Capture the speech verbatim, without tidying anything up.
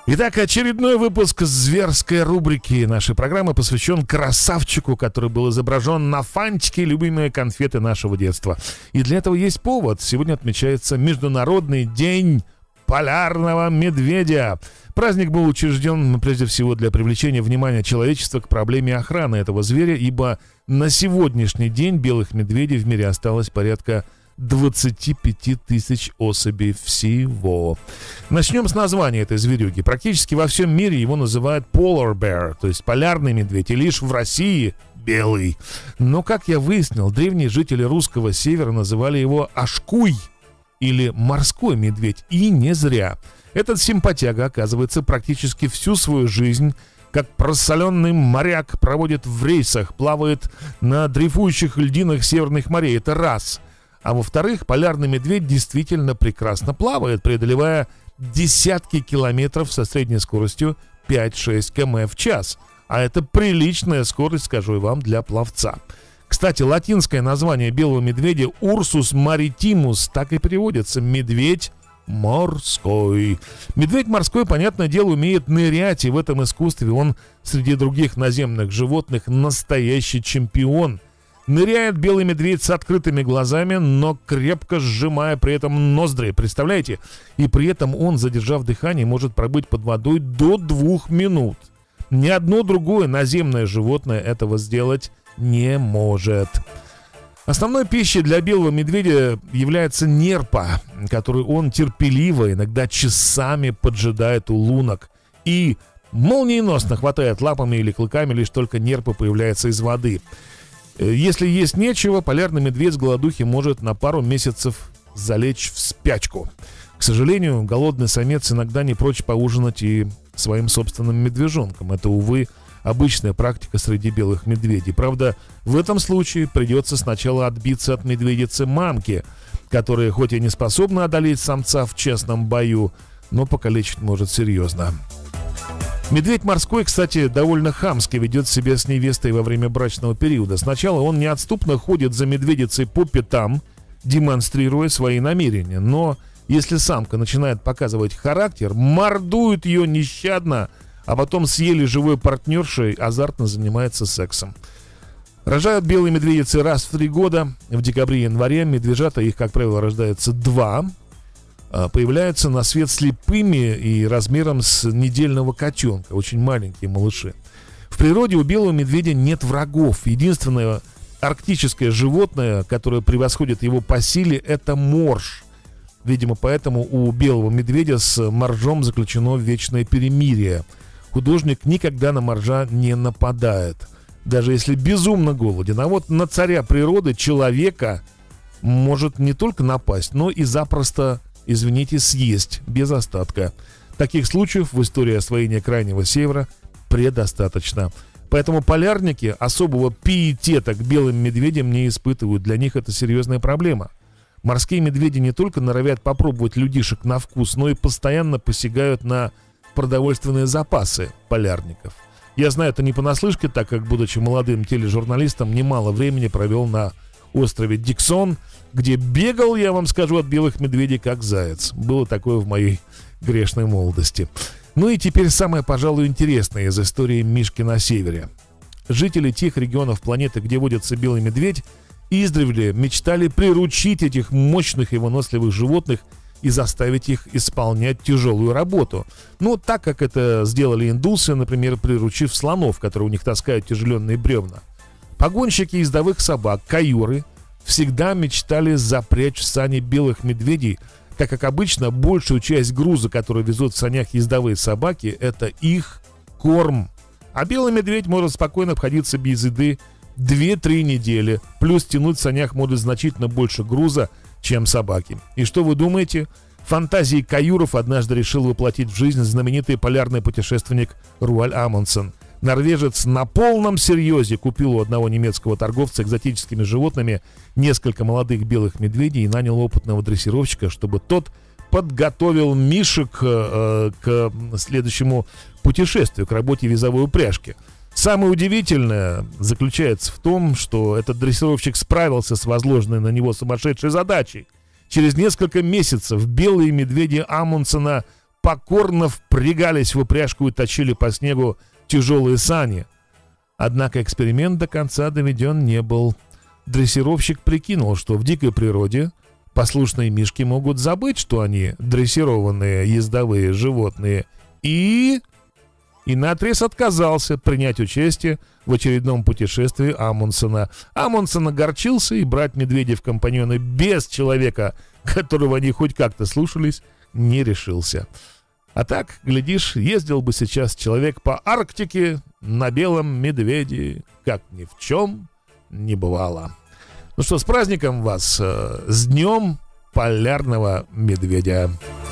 Итак, очередной выпуск зверской рубрики нашей программы посвящен красавчику, который был изображен на фантике, любимые конфеты нашего детства. И для этого есть повод. Сегодня отмечается Международный день полярного медведя. Праздник был учрежден прежде всего для привлечения внимания человечества к проблеме охраны этого зверя, ибо на сегодняшний день белых медведей в мире осталось порядка двадцать пять тысяч особей всего. Начнем с названия этой зверюги. Практически во всем мире его называют polar bear, то есть полярный медведь, и лишь в России белый. Но, как я выяснил, древние жители русского севера называли его ашкуй или морской медведь, и не зря. Этот симпатяга, оказывается, практически всю свою жизнь как просоленный моряк проводит в рейсах, плавает на дрейфующих льдинах северных морей. Это раз. А во-вторых, полярный медведь действительно прекрасно плавает, преодолевая десятки километров со средней скоростью пять-шесть километров в час. А это приличная скорость, скажу я вам, для пловца. Кстати, латинское название белого медведя Ursus maritimus так и переводится: медведь морской. Медведь морской, понятное дело, умеет нырять, и в этом искусстве он среди других наземных животных настоящий чемпион. Ныряет белый медведь с открытыми глазами, но крепко сжимая при этом ноздри, представляете? И при этом он, задержав дыхание, может пробыть под водой до двух минут. Ни одно другое наземное животное этого сделать не может. Основной пищей для белого медведя является нерпа, которую он терпеливо, иногда часами поджидает у лунок. И молниеносно хватает лапами или клыками, лишь только нерпа появляется из воды. Если есть нечего, полярный медведь с голодухи может на пару месяцев залечь в спячку. К сожалению, голодный самец иногда не прочь поужинать и своим собственным медвежонком. Это, увы, обычная практика среди белых медведей. Правда, в этом случае придется сначала отбиться от медведицы-мамки, которая хоть и не способна одолеть самца в честном бою, но покалечить может серьезно. Медведь морской, кстати, довольно хамски ведет себя с невестой во время брачного периода. Сначала он неотступно ходит за медведицей по пятам, демонстрируя свои намерения. Но если самка начинает показывать характер, мордует ее нещадно, а потом с еле живой партнершей азартно занимается сексом. Рожают белые медведицы раз в три года. В декабре-январе медвежата, их, как правило, рождается два, появляются на свет слепыми и размером с недельного котенка. Очень маленькие малыши. В природе у белого медведя нет врагов. Единственное арктическое животное, которое превосходит его по силе, это морж. Видимо, поэтому у белого медведя с моржом заключено вечное перемирие. Художник никогда на моржа не нападает, даже если безумно голоден. А вот на царя природы, человека, может не только напасть, но и запросто, извините, съесть без остатка. Таких случаев в истории освоения Крайнего Севера предостаточно. Поэтому полярники особого пиетета к белым медведям не испытывают. Для них это серьезная проблема. Морские медведи не только норовят попробовать людишек на вкус, но и постоянно посягают на продовольственные запасы полярников. Я знаю это не понаслышке, так как, будучи молодым тележурналистом, немало времени провел на острове Диксон, где бегал, я вам скажу, от белых медведей как заяц. Было такое в моей грешной молодости. Ну и теперь самое, пожалуй, интересное из истории Мишки на севере. Жители тех регионов планеты, где водится белый медведь, издревле мечтали приручить этих мощных и выносливых животных и заставить их исполнять тяжелую работу. Ну, так как это сделали индусы, например, приручив слонов, которые у них таскают тяжеленные бревна. Погонщики ездовых собак, каюры, всегда мечтали запрячь в сани белых медведей, так как обычно большую часть груза, который везут в санях ездовые собаки, это их корм. А белый медведь может спокойно обходиться без еды две-три недели, плюс тянуть в санях может значительно больше груза, чем собаки. И что вы думаете? Фантазии каюров однажды решил воплотить в жизнь знаменитый полярный путешественник Руаль Амундсен. Норвежец на полном серьезе купил у одного немецкого торговца экзотическими животными несколько молодых белых медведей и нанял опытного дрессировщика, чтобы тот подготовил мишек э, к следующему путешествию, к работе вязовой упряжки. Самое удивительное заключается в том, что этот дрессировщик справился с возложенной на него сумасшедшей задачей. Через несколько месяцев белые медведи Амундсена покорно впрягались в упряжку и точили по снегу тяжелые сани. Однако эксперимент до конца доведен не был. Дрессировщик прикинул, что в дикой природе послушные мишки могут забыть, что они дрессированные ездовые животные, и... и наотрез отказался принять участие в очередном путешествии Амундсена. Амундсен огорчился, и брать медведя в компаньоны без человека, которого они хоть как-то слушались, не решился. А так, глядишь, ездил бы сейчас человек по Арктике на белом медведе, как ни в чем не бывало. Ну что, с праздником вас, с днем полярного медведя!